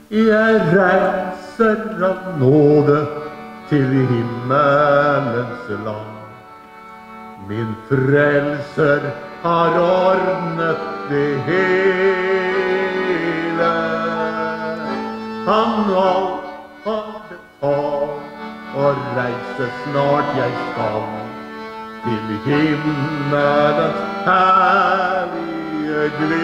Jeg reiser av nåde til himmelens land. Min frelser har ordnet det hele. Han alt har betalt, og reiser snart jeg skal til himmelens herlige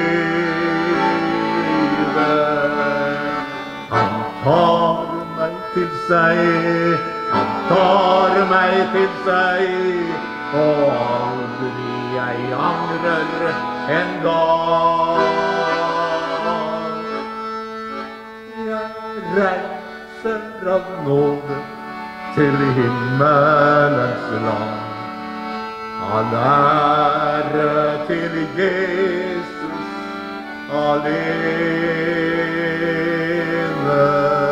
glede. Han tar meg til seg, han tar meg til seg, og aldri jeg angrer en dag. Jeg reiser av nåde til himmelens land. All ære til Jesus alene.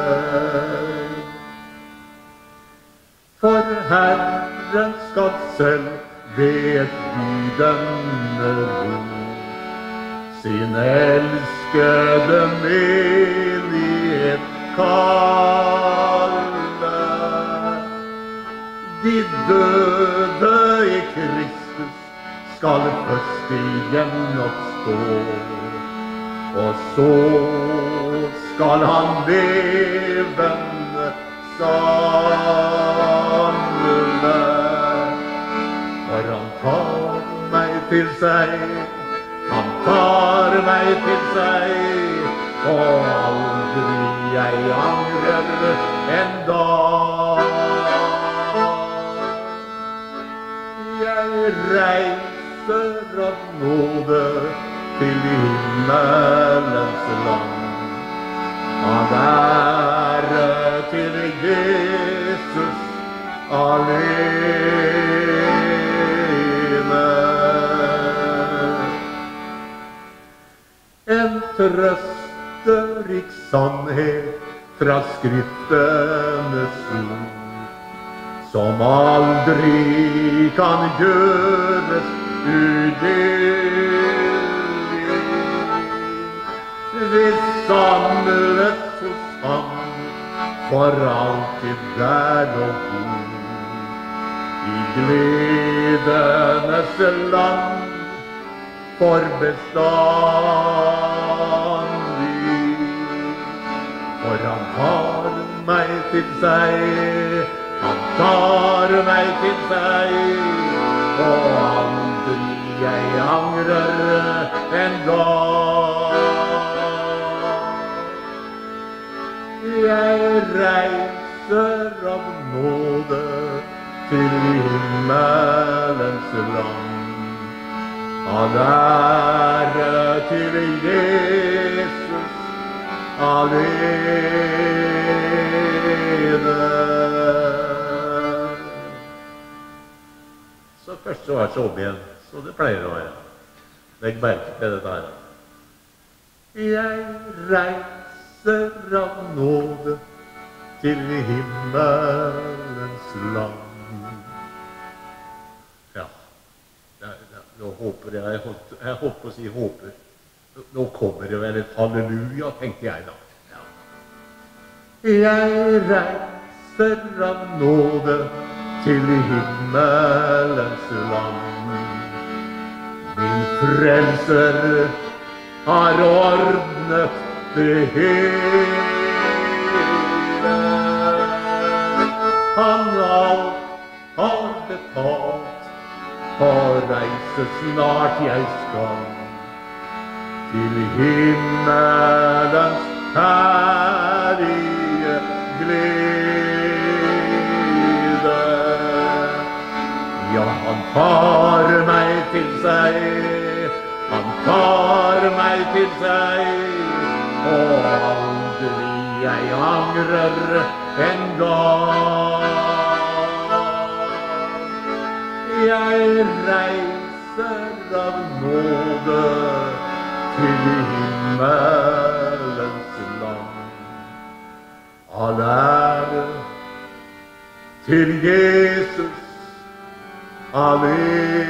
For Herren skal selv ved denne ro sin elskede menighet kalle. De døde i Kristus skal først igjen oppstå, og så skal han levende samle. For han tar meg til seg, han tar meg til seg, og aldri jeg angrer en dag. Jeg reiser av nåde til himmelens land. All ære til Jesus alene. En trøsterik sannhet fra Skriftenes ord, som aldri kan gjøres udelig. Vi samles hos ham, for alltid der og bor, i gledenes land, for bestandig. For han tar meg til seg, han tar meg til seg, og aldri jeg angrer en dag. Jeg reiser av nåde til himmelens land. All ære til Jesus alene. Så første vers om igjen, så det pleier å være. Legg merke til dette her. Jeg reiser av nåde til himmelens land. Ja, nå håper jeg håper å si håper. Nå kommer det vel et halleluja, tenkte jeg da. Ja. Jeg reiser av nåde til himmelens land. Min frelser har ordnet det hele. Han alt har betalt, og reise snart jeg skal til himmelens herlige glede. Ja, han tar meg til seg, han tar meg til seg, og aldri jeg angrer en dag. Jeg reiser av nåde til himmelens land. All ære til Jesus alene.